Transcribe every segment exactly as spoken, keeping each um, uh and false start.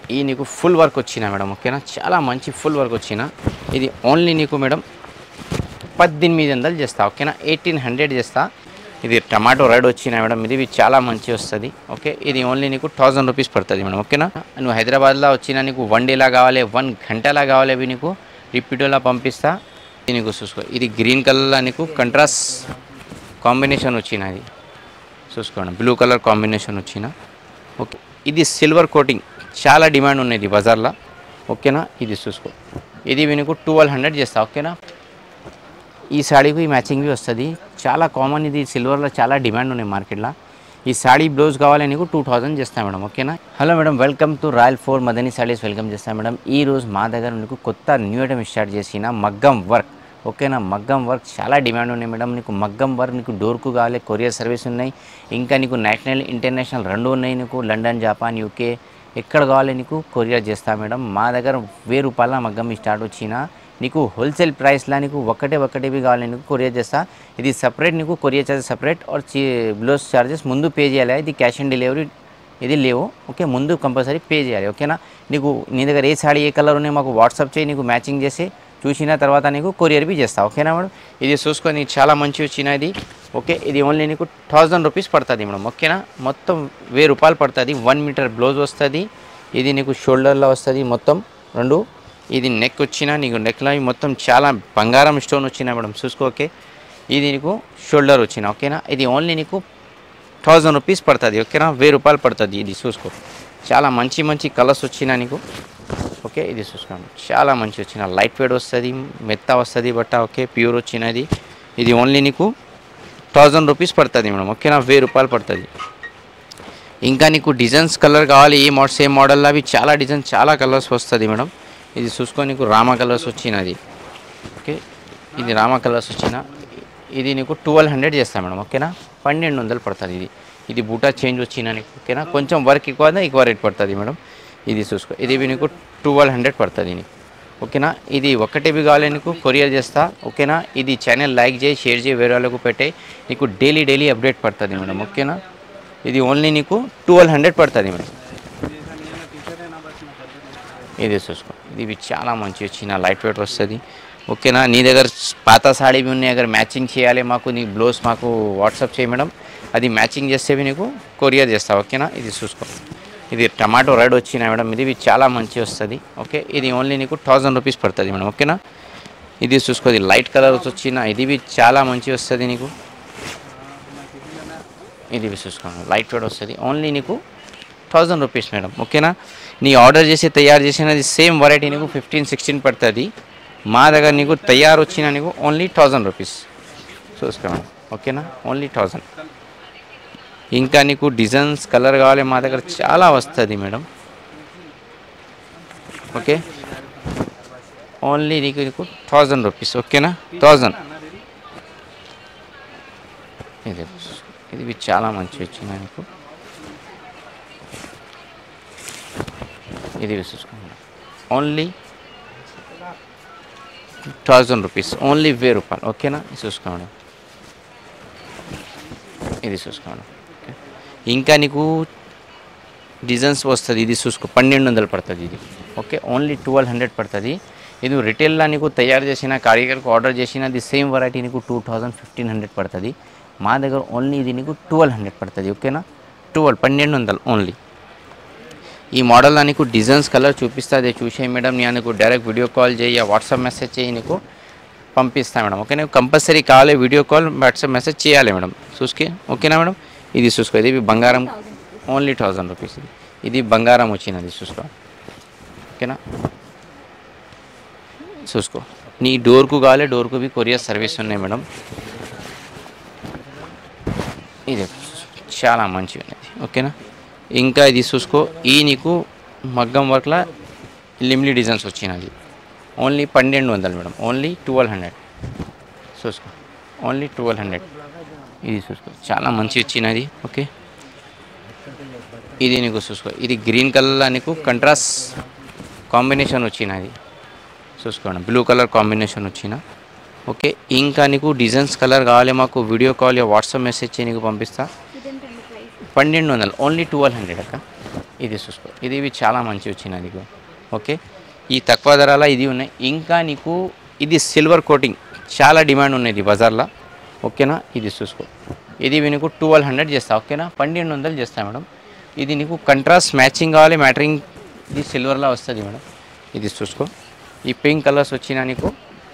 ఈ నీకు full work వచ్చిన మేడం ఓకేనా, చాలా మంచి ఫుల్ వర్క్ వచ్చిన. ఇది ఓన్లీ నీకు మేడం పద్దెనిమిది వందలు చేస్తా ఓకేనా, ఎయిటీన్ హండ్రెడ్ చేస్తా. ఇది టమాటో రెడ్ వచ్చిన మేడం, ఇది చాలా మంచి వస్తుంది ఓకే. ఇది ఓన్లీ నీకు థౌజండ్ రూపీస్ పడుతుంది మేడం ఓకేనా. నువ్వు హైదరాబాద్లో వచ్చినా నీకు వన్ డేలా కావాలి, వన్ గంటలా కావాలి, అవి నీకు రిపీటోలా పంపిస్తా. ఇది నీకు చూసుకో, ఇది గ్రీన్ కలర్లో నీకు కంట్రాస్ట్ కాంబినేషన్ వచ్చినది చూసుకోండి, బ్లూ కలర్ కాంబినేషన్ వచ్చిన ఓకే. ఇది సిల్వర్ కోటింగ్ చాలా డిమాండ్ ఉన్నది బజార్లో ఓకేనా. ఇది చూసుకో, ఇది నీకు ట్వెల్వ్ హండ్రెడ్ చేస్తా ఓకేనా. ఈ సాడీకి మ్యాచింగ్ వస్తుంది, చాలా కామన్, ఇది సిల్వర్లో చాలా డిమాండ్ ఉన్నాయి మార్కెట్లో. ఈ సాడీ బ్లౌజ్ కావాలి నీకు టూ థౌజండ్ చేస్తాను మేడం ఓకేనా. Hello madam, welcome to royal four Madani saris, welcome చేస్తాను మేడం. ఈరోజు మా దగ్గర నీకు కొత్త న్యూ ఐటమ్ స్టార్ట్ చేసిన మగ్గం వర్క్ ఓకేనా. మగ్గం వర్క్ చాలా డిమాండ్ ఉన్నాయి మేడం. నీకు మగ్గం వర్క్ నీకు డోర్కు కావాలి, కొరియర్ సర్వీస్ ఉన్నాయి, ఇంకా నీకు నేషనల్ ఇంటర్నేషనల్ రెండు ఉన్నాయి. నీకు లండన్, జపాన్, యూకే ఎక్కడ కావాలి నీకు కొరియర్ చేస్తా మేడం. మా దగ్గర వెయ్యి రూపాయల మగ్గం స్టార్ట్ వచ్చిన నీకు హోల్సేల్ ప్రైస్లో నీకు ఒకటే ఒకటివి కావాలి నీకు కొరియర్ చేస్తా. ఇది సపరేట్ నీకు courier charges separate or blouse charges ముందు పే చేయాలి. ఇది క్యాష్ ఆన్ డెలివరీ ఇది లేవు ఓకే, ముందు కంపల్సరీ పే చేయాలి ఓకేనా. నీకు నీ దగ్గర ఏ సాడీ ఏ కలర్ ఉన్నాయి మాకు వాట్సాప్ చేయి, నీకు మ్యాచింగ్ చేసి చూసిన తర్వాత నీకు కొరియర్ బి చేస్తా ఓకేనా మేడం. ఇది చూసుకొని చాలా మంచి వచ్చినది ఓకే. ఇది ఓన్లీ నీకు థౌజండ్ రూపీస్ పడుతుంది మేడం ఓకేనా. మొత్తం వెయ్యి రూపాయలు పడుతుంది. వన్ మీటర్ బ్లౌజ్ వస్తుంది. ఇది నీకు షోల్డర్లో వస్తుంది మొత్తం రెండు. ఇది నెక్ వచ్చిన నీకు నెక్లో మొత్తం చాలా బంగారం స్టోన్ వచ్చిన మేడం చూసుకో ఓకే. ఇది నీకు షోల్డర్ వచ్చిన ఓకేనా. ఇది ఓన్లీ నీకు థౌజండ్ రూపీస్ పడుతుంది ఓకేనా, వెయ్యి రూపాయలు పడుతుంది. ఇది చూసుకో, చాలా మంచి మంచి కలర్స్ వచ్చిన నీకు ఓకే. ఇది చూసుకోండి, చాలా మంచి వచ్చిన లైట్ వెయిట్ వస్తుంది, మెత్త వస్తుంది బట్ట ఓకే, ప్యూర్ వచ్చినది. ఇది ఓన్లీ నీకు థౌజండ్ రూపీస్ పడుతుంది మేడం ఓకేనా, వెయ్యి రూపాయలు పడుతుంది. ఇంకా నీకు డిజైన్స్ కలర్ కావాలి, ఏ మోడల్ సేమ్ మోడల్లో అవి చాలా డిజైన్స్ చాలా కలర్స్ వస్తుంది మేడం. ఇది చూసుకొని నీకు రామా కలర్స్ వచ్చినది ఓకే. ఇది రామా కలర్స్ వచ్చిన ఇది నీకు ట్వెల్వ్ హండ్రెడ్ చేస్తాను మేడం ఓకేనా, పన్నెండు వందలు పడుతుంది. ఇది ఇది బూటా చేంజ్ వచ్చిన నీకు ఓకేనా, కొంచెం వర్క్ ఎక్కువ ఎక్కువ రేట్ పడుతుంది మేడం. ఇది చూసుకో, ఇది నీకు ట్వెల్వ్ హండ్రెడ్ పడుతుంది నీకు ఓకేనా. ఇది ఒకటివి కావాలి నీకు కొరియర్ చేస్తా ఓకేనా. ఇది ఛానల్ లైక్ చేయి, షేర్ చేయి, వేరే వాళ్ళకు పెట్టే, నీకు డైలీ డైలీ అప్డేట్ పడుతుంది మేడం ఓకేనా. ఇది ఓన్లీ నీకు ట్వెల్వ్ హండ్రెడ్ పడుతుంది మేడం. ఇది చూసుకో, ఇది చాలా మంచి వచ్చిన లైట్ వెయిట్ వస్తుంది ఓకేనా. నీ దగ్గర పాత సాడీ ఉన్నాయి, అगर మ్యాచింగ్ చేయాలి మాకు, నీ బ్లౌజ్ మాకు వాట్సాప్ చేయి మేడం, అది మ్యాచింగ్ చేస్తేవి నీకు కొరియర్ చేస్తా ఓకేనా. ఇది చూసుకో, ఇది టమాటో రెడ్ వచ్చిన మేడం, ఇది చాలా మంచి వస్తుంది ఓకే. ఇది ఓన్లీ నీకు థౌజండ్ రూపీస్ పడుతుంది మేడం ఓకేనా. ఇది చూసుకో, ఇది లైట్ కలర్ వచ్చిన ఇది చాలా మంచి వస్తుంది నీకు. ఇది చూసుకోండి, లైట్ వెయిట్ వస్తుంది, ఓన్లీ నీకు థౌజండ్ రూపీస్ మేడం ఓకేనా. నీ ఆర్డర్ చేసి తయారు చేసినది సేమ్ వెరైటీ నీకు ఫిఫ్టీన్ సిక్స్టీన్ పడుతుంది. మా దగ్గర నీకు తయారు వచ్చిన నీకు ఓన్లీ థౌజండ్ రూపీస్ చూసుకోండి ఓకేనా, ఓన్లీ థౌజండ్. ఇంకా నీకు డిజైన్స్ కలర్ కావాలి, మా దగ్గర చాలా వస్తుంది మేడం ఓకే. ఓన్లీ నీకు నీకు థౌజండ్ రూపీస్ ఓకేనా, థౌజండ్. ఇది ఇది చాలా మంచి వచ్చిన నీకు. ఇది చూసుకోండి, ఓన్లీ థౌజండ్ రూపీస్, ఓన్లీ వెయ్యి రూపాయలు ఓకేనా. చూసుకోండి, ఇది చూసుకోండి. ఇంకా నీకు డిజైన్స్ వస్తుంది, ఇది చూసుకో, పన్నెండు వందలు పడుతుంది ఇది ఓకే, ఓన్లీ ట్వెల్వ్ హండ్రెడ్ పడుతుంది. ఇది రిటైల్లో నీకు తయారు చేసిన కారీగర్కి ఆర్డర్ చేసిన అది సేమ్ వెరైటీ నీకు టూ థౌజండ్ ఫిఫ్టీన్ హండ్రెడ్ పడుతుంది. మా దగ్గర ఓన్లీ ఇది నీకు ట్వెల్వ్ హండ్రెడ్ పడుతుంది ఓకేనా, ట్వెల్వ్ పన్నెండు వందలు ఓన్లీ. ఈ మోడల్లో నీకు డిజైన్స్ కలర్ చూపిస్తా, అదే చూసే మేడం. నేను నీకు డైరెక్ట్ వీడియో కాల్ చేయి, వాట్సాప్ మెసేజ్ చేయి, నీకు పంపిస్తా మేడం ఓకే. నీకు కంపల్సరీ కావాలి వీడియో కాల్ వాట్సాప్ మెసేజ్ చేయాలి మేడం చూసుకే ఓకేనా మేడం. ఇది చూసుకో, ఇది బంగారం ఓన్లీ థౌజండ్ రూపీస్. ఇది ఇది బంగారం వచ్చినది చూసుకో ఓకేనా. చూసుకో, నీ డోర్కు కావాలి, డోర్కు బి కొరియర్ సర్వీస్ ఉన్నాయి మేడం. ఇది చాలా మంచిగా ఉన్నది ఓకేనా. ఇంకా ఇది చూసుకో, ఈ నీకు మగ్గం వర్క్లో లిమ్లీ డిజైన్స్ వచ్చినది ఓన్లీ పన్నెండు వందలు మేడం, ఓన్లీ ట్వెల్వ్ హండ్రెడ్ చూసుకో, ఓన్లీ ట్వెల్వ్ హండ్రెడ్. ఇది చూసుకో, చాలా మంచి వచ్చినది ఓకే. ఇది నీకు చూసుకో, ఇది గ్రీన్ కలర్లో నీకు కంట్రాస్ట్ కాంబినేషన్ వచ్చినది చూసుకోండి, బ్లూ కలర్ కాంబినేషన్ వచ్చిన ఓకే. ఇంకా నీకు డిజైన్స్ కలర్ కావాలి మాకు వీడియో కాల్ వాట్సాప్ మెసేజ్ చేయి, నీకు పంపిస్తా. పన్నెండు వందలు ఓన్లీ ట్వెల్వ్ హండ్రెడ్ అక్క. ఇది చూసుకో, ఇది ఇవి చాలా మంచి వచ్చినాయి నీకు. ఓకే, ఈ తక్కువ ధరలో ఇది ఉన్నాయి. ఇంకా నీకు ఇది సిల్వర్ కోటింగ్ చాలా డిమాండ్ ఉన్నది బజార్లో. ఓకేనా, ఇది చూసుకో, ఇది నీకు ట్వెల్వ్ హండ్రెడ్ చేస్తా. ఓకేనా, పన్నెండు వందలు చేస్తా మేడం. ఇది నీకు కంట్రాస్ట్ మ్యాచింగ్ కావాలి, మ్యాటరింగ్ ఇది సిల్వర్లో వస్తుంది మేడం. ఇది చూసుకో, ఈ పింక్ కలర్స్ వచ్చినా నీకు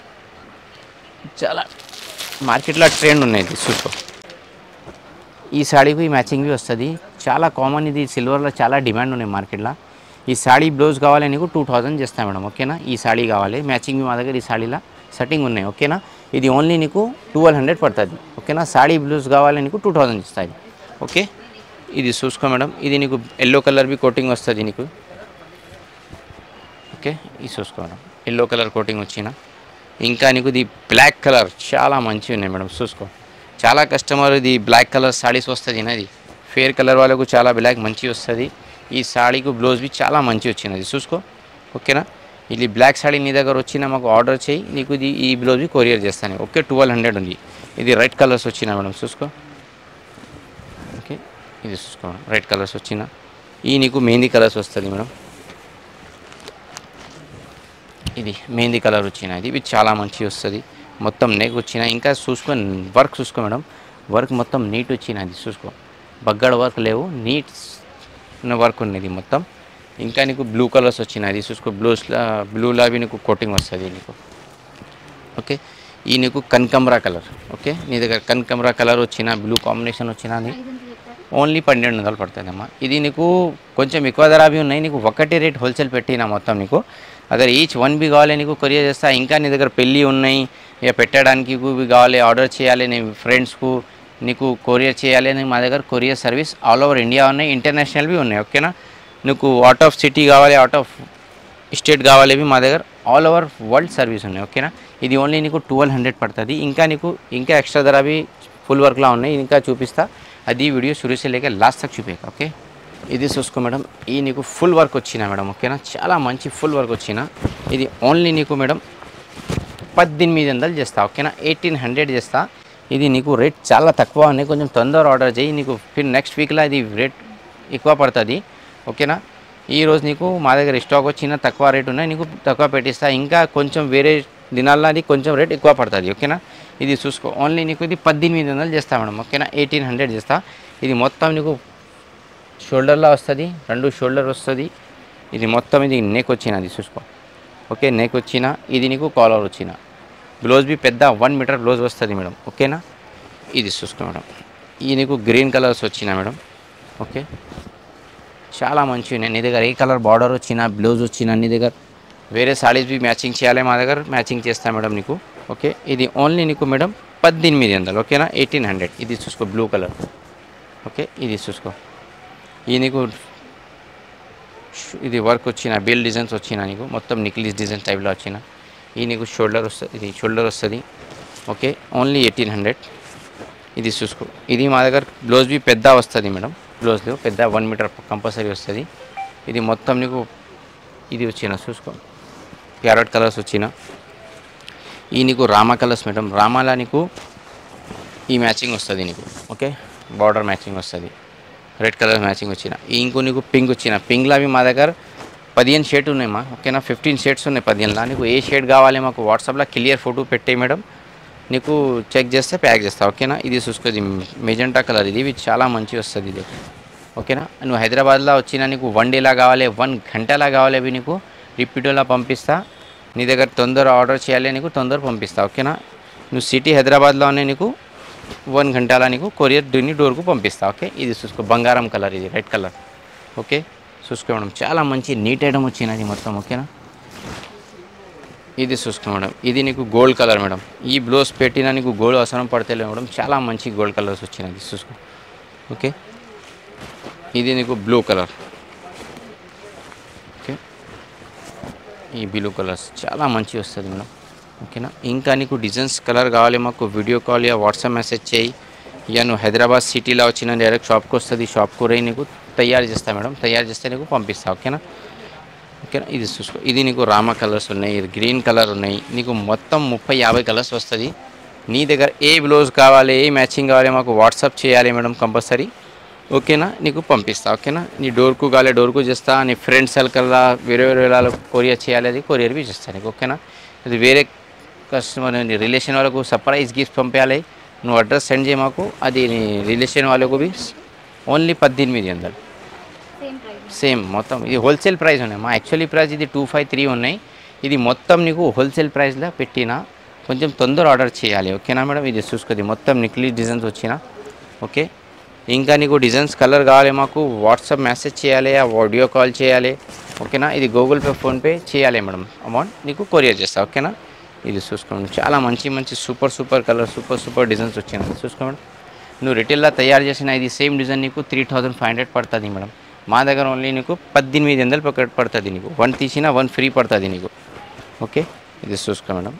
చాలా మార్కెట్లో ట్రెండ్ ఉన్నాయి. ఇది చూసుకో, ఈ సాడీకి ఈ మ్యాచింగ్ బి వస్తుంది, చాలా కామన్. ఇది సిల్వర్లో చాలా డిమాండ్ ఉన్నాయి మార్కెట్లో. ఈ సాడీ బ్లౌజ్ కావాలి నీకు టూ థౌజండ్ చేస్తాను మేడం. ఓకేనా, ఈ సాడీ కావాలి మ్యాచింగ్ మా దగ్గర ఈ సాడీలో సెట్టింగ్ ఉన్నాయి. ఓకేనా, ఇది ఓన్లీ నీకు ట్వెల్వ్ హండ్రెడ్ పడుతుంది. ఓకేనా, సాడీ బ్లౌజ్ కావాలి నీకు టూ థౌజండ్ ఇస్తాయి. ఓకే, ఇది చూసుకో మేడం, ఇది నీకు ఎల్లో కలర్ బి కోటింగ్ వస్తుంది నీకు. ఓకే, ఇది చూసుకో మేడం, ఎల్లో కలర్ కోటింగ్ వచ్చిన. ఇంకా నీకు ఇది బ్లాక్ కలర్ చాలా మంచిగా ఉన్నాయి మేడం. చూసుకో, చాలా కస్టమర్ ఇది బ్లాక్ కలర్ సాడీస్ వస్తుంది ఇది ఫేర్ కలర్ వాళ్ళకు చాలా బ్లాక్ మంచి వస్తుంది. ఈ సాడీకు బ్లౌజ్ బి చాలా మంచి వచ్చినది. చూసుకో, ఓకేనా, ఇది బ్లాక్ సాడీ నీ దగ్గర వచ్చినా మాకు ఆర్డర్ చేయి, నీకు ఇది ఈ బ్లౌజ్ బి కొరియర్ చేస్తాను. ఓకే, ట్వెల్వ్ హండ్రెడ్ ఉంది. ఇది రెడ్ కలర్స్ వచ్చినా మేడం. చూసుకో, ఓకే, ఇది చూసుకో మేడం, రెడ్ కలర్స్ వచ్చిన. ఈ నీకు మెహందీ కలర్స్ వస్తుంది మేడం. ఇది మెహందీ కలర్ వచ్చిన, ఇది ఇవి చాలా మంచి వస్తుంది. మొత్తం నెక్ వచ్చిన. ఇంకా చూసుకో వర్క్ చూసుకో మేడం, వర్క్ మొత్తం నీట్ వచ్చిన. అది చూసుకో, బగ్గడ వర్క్ లేవు, నీట్ వర్క్ ఉన్నది మొత్తం. ఇంకా నీకు బ్లూ కలర్స్ వచ్చినది. చూసుకో, బ్లూస్లా బ్లూలా అవి నీకు కోటింగ్ వస్తుంది నీకు. ఓకే, ఈ నీకు కనకంబరా కలర్. ఓకే, నీ దగ్గర కనకంబరా కలర్ వచ్చిన బ్లూ కాంబినేషన్ వచ్చినది ఓన్లీ పన్నెండు వందలు పడుతుంది అమ్మా. ఇది నీకు కొంచెం ఎక్కువ ధర అవి ఉన్నాయి. నీకు ఒకటి రేట్ హోల్సేల్ పెట్టినా మొత్తం నీకు. అదే ఈచ్ వన్ బి కావాలి నీకు కొరియర్ చేస్తా. ఇంకా నీ దగ్గర పెళ్ళి ఉన్నాయి, ఇక పెట్టడానికి కావాలి, ఆర్డర్ చేయాలి, నీ ఫ్రెండ్స్కు నీకు కొరియర్ చేయాలి అని మా దగ్గర courier service all over India ఉన్నాయి, ఇంటర్నేషనల్వి ఉన్నాయి. ఓకేనా, నీకు అవుట్ ఆఫ్ సిటీ కావాలి, అవుట్ ఆఫ్ స్టేట్ కావాలి, మా దగ్గర ఆల్ ఓవర్ వరల్డ్ సర్వీస్ ఉన్నాయి. ఓకేనా, ఇది ఓన్లీ నీకు ట్వెల్వ్ హండ్రెడ్ పడుతుంది. ఇంకా నీకు ఇంకా ఎక్స్ట్రా ధర అవి ఫుల్ వర్క్లా ఉన్నాయి, ఇంకా చూపిస్తా. అది వీడియో शुरू से लेकर లాస్ట్ తక్ చూపేక. ఓకే, ఇది చూసుకో మేడం, ఈ నీకు ఫుల్ వర్క్ వచ్చిన మేడం. ఓకేనా, చాలా మంచి ఫుల్ వర్క్ వచ్చిన. ఇది ఓన్లీ నీకు మేడం పద్దెనిమిది వందలు చేస్తా. ఓకేనా, ఎయిటీన్ హండ్రెడ్ చేస్తా. ఇది నీకు రేట్ చాలా తక్కువ ఉన్నాయి, కొంచెం తొందర ఆర్డర్ చేయి. నీకు ఫిర్ నెక్స్ట్ వీక్లో ఇది రేట్ ఎక్కువ పడుతుంది. ఓకేనా, ఈరోజు నీకు మా దగ్గర స్టాక్ వచ్చిన తక్కువ రేట్ ఉన్నాయి, నీకు తక్కువ పెట్టిస్తా. ఇంకా కొంచెం వేరే దినాల్లో అది కొంచెం రేట్ ఎక్కువ పడుతుంది. ఓకేనా, ఇది చూసుకో, ఓన్లీ నీకు ఇది పద్దెనిమిది వందలు చేస్తా మేడం. ఓకేనా, ఎయిటీన్ హండ్రెడ్ చేస్తా. ఇది మొత్తం నీకు షోల్డర్లో వస్తుంది, రెండు షోల్డర్ వస్తుంది. ఇది మొత్తం ఇది నెక్ వచ్చినది చూసుకో. ఓకే, నెక్ వచ్చిన. ఇది నీకు కాలర్ వచ్చిన. బ్లౌజ్ బి పెద్ద వన్ మీటర్ బ్లౌజ్ వస్తుంది మేడం. ఓకేనా, ఇది చూసుకో మేడం, ఈ నీకు గ్రీన్ కలర్స్ వచ్చిన మేడం. ఓకే, చాలా మంచివి ఉన్నాయి. నీ దగ్గర ఏ కలర్ బార్డర్ వచ్చిన బ్లౌజ్ వచ్చిన నీ దగ్గర వేరే సారీస్ బి మ్యాచింగ్ చేయాలి, మా దగ్గర మ్యాచింగ్ చేస్తా మేడం నీకు. ఓకే, ఇది ఓన్లీ నీకు మేడం పద్దెనిమిది వందలు. ఓకేనా, ఎయిటీన్ హండ్రెడ్. ఇది చూసుకో బ్లూ కలర్. ఓకే, ఇది చూసుకో, ఈ నీకు ఇది వర్క్ వచ్చిన బెల్ డిజైన్స్ వచ్చిన నీకు మొత్తం నిక్లీస్ డిజైన్ టైప్లో వచ్చిన. ఈ నీకు షోల్డర్ వస్తుంది, ఇది షోల్డర్ వస్తుంది. Okay, only eighteen hundred. ఇది చూసుకో, ఇది మా దగ్గర బ్లౌజ్ బి పెద్ద వస్తుంది మేడం. బ్లౌజ్లో పెద్ద వన్ మీటర్ కంపల్సరీ వస్తుంది. ఇది మొత్తం నీకు ఇది వచ్చిన చూసుకో, ప్యారెట్ కలర్స్ వచ్చిన. ఈ నీకు రామా కలర్స్ మేడం. రామాలా నీకు ఈ మ్యాచింగ్ వస్తుంది నీకు. ఓకే, బార్డర్ మ్యాచింగ్ వస్తుంది, రెడ్ కలర్ మ్యాచింగ్ వచ్చిన. ఇంకో నీకు పింక్ వచ్చిన. పింక్లో అవి మా దగ్గర పదిహేను షేడ్ ఉన్నాయి మా. ఓకేనా, ఫిఫ్టీన్ షేడ్స్ ఉన్నాయి పదిహేనులో. నీకు ఏ షేడ్ కావాలి మాకు వాట్సాప్లో క్లియర్ ఫోటో పెట్టే మేడం, నీకు చెక్ చేస్తే ప్యాక్ చేస్తా. ఓకేనా, ఇది చూసుకో, ఇది మెజెంటా కలర్. ఇది ఇవి చాలా మంచి వస్తుంది ఇది. ఓకేనా, నువ్వు హైదరాబాద్లో వచ్చినా నీకు వన్ డేలా కావాలి, వన్ గంటలా కావాలి, అవి నీకు రిపీటోలా పంపిస్తా. నీ దగ్గర తొందర ఆర్డర్ చేయాలి, నీకు తొందర పంపిస్తా. ఓకేనా, నువ్వు సిటీ హైదరాబాద్లోనే నీకు వన్ గంటలా నీకు కొరియర్ నీ డోర్కు పంపిస్తా. ఓకే, ఇది చూసుకో, బంగారం కలర్, ఇది రెడ్ కలర్. ఓకే, చూసుకో మేడం, చాలా మంచి నీట్ ఐటమ్ వచ్చినది మొత్తం. ఓకేనా, ఇది చూసుకో మేడం, ఇది నీకు గోల్డ్ కలర్ మేడం. ఈ బ్లౌజ్ పెట్టినా నీకు గోల్డ్ అవసరం పడతలే మేడం, చాలా మంచి గోల్డ్ కలర్స్ వచ్చినది చూసుకో. ఓకే, ఇది నీకు బ్లూ కలర్. ఓకే, ఈ బ్లూ కలర్స్ చాలా మంచి వస్తుంది మేడం. ఓకేనా, ఇంకా నీకు డిజైన్స్ కలర్ కావాలి మాకు వీడియో కాల్ యా వాట్సాప్ మెసేజ్ చేయి. ఇక నువ్వు హైదరాబాద్ సిటీలో వచ్చిన డైరెక్ట్ షాప్కి వస్తుంది, షాప్కు రేయి నీకు తయారు చేస్తా మేడం. తయారు చేస్తే నీకు పంపిస్తా. ఓకేనా, ఓకేనా, ఇది చూసుకో, ఇది నీకు రామా కలర్స్ ఉన్నాయి, ఇది గ్రీన్ కలర్ ఉన్నాయి. నీకు మొత్తం ముప్పై యాభై కలర్స్ వస్తుంది. నీ దగ్గర ఏ బ్లౌజ్ కావాలి, ఏ మ్యాచింగ్ కావాలి మాకు వాట్సాప్ చేయాలి మేడం కంపల్సరీ. ఓకేనా, నీకు పంపిస్తా. ఓకేనా, నీ డోర్కు కాలే డోర్కు చేస్తా, నీ ఫ్రెండ్ సర్కిల్లా వేరే వేరే వాళ్ళకు కొరియర్ చేయాలి, అది కొరియర్ బి చేస్తా నీకు. ఓకేనా, ఇది వేరే కస్టమర్ నీ రిలేషన్ వాళ్ళకు సర్ప్రైజ్ గిఫ్ట్ పంపించాలి, నువ్వు అడ్రస్ సెండ్ చేయ మాకు, అది నీ రిలేషన్ వాళ్ళకు బి ఓన్లీ పద్దెనిమిది వందలు సేమ్ మొత్తం. ఇది హోల్సేల్ ప్రైస్ ఉన్నాయి మా, యాక్చువల్లీ ప్రైస్ ఇది టూ ఫైవ్ త్రీ ఉన్నాయి, ఇది మొత్తం నీకు హోల్సేల్ ప్రైస్లో పెట్టినా, కొంచెం తొందర ఆర్డర్ చేయాలి. ఓకేనా మేడం, ఇది చూసుకోది మొత్తం నిక్లీ డిజైన్స్ వచ్చిన. ఓకే, ఇంకా నీకు డిజైన్స్ కలర్ కావాలి మాకు వాట్సాప్ మెసేజ్ చేయాలి, ఆ ఆడియో కాల్ చేయాలి. ఓకేనా, ఇది గూగుల్ పే ఫోన్పే చేయాలి మేడం, అమౌంట్ నీకు కొరియర్ చేస్తా. ఓకేనా, ఇది చూసుకోండి చాలా మంచి మంచి super super colour super super designs వచ్చినాయి చూసుకోండి. నువ్వు రిటైల్లో తయారు చేసిన ఇది సేమ్ డిజైన్ నీకు త్రీ థౌజండ్ ఫైవ్ హండ్రెడ్ పడుతుంది మేడం, మా దగ్గర ఓన్లీ నీకు పద్దెనిమిది వందలు పక్కన పడుతుంది నీకు, వన్ తీసినా వన్ ఫ్రీ పడుతుంది నీకు. ఓకే, ఇది చూసుకో మేడం.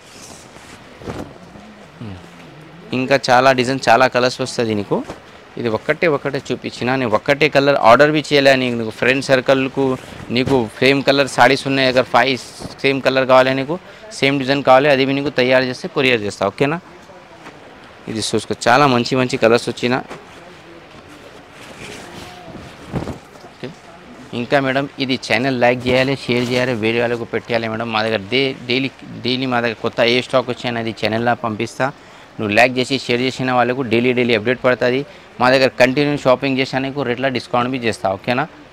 ఇంకా చాలా డిజైన్ చాలా కలర్స్ వస్తుంది నీకు, ఇది ఒక్కటే ఒక్కటే చూపించిన, నేను ఒక్కటే కలర్ ఆర్డర్ బి చేయలే నీకు. ఫ్రెండ్ సర్కిల్కు నీకు సేమ్ కలర్ సారీస్ ఉన్నాయి, అगर ఫైవ్ సేమ్ కలర్ కావాలి నీకు, సేమ్ డిజైన్ కావాలి, అది నీకు తయారు చేస్తే కొరియర్ చేస్తా. ఓకేనా, ఇది చూసుకో చాలా మంచి మంచి కలర్స్ వచ్చిన. ఓకే, ఇంకా మేడం ఇది ఛానల్ లైక్ చేయాలి, షేర్ చేయాలి, వేరే వాళ్ళకు పెట్టాలి మేడం. మా దగ్గర డే డైలీ డైలీ మా దగ్గర కొత్త ఏ స్టాక్ వచ్చాయని అది ఛానల్లో పంపిస్తా, నువ్వు లైక్ చేసి షేర్ చేసిన వాళ్ళకు డైలీ డైలీ అప్డేట్ పడుతుంది. మా దగ్గర కంటిన్యూ షాపింగ్ చేసానికి రేట్ల డిస్కౌంట్ బి చేస్తా. ఓకేనా.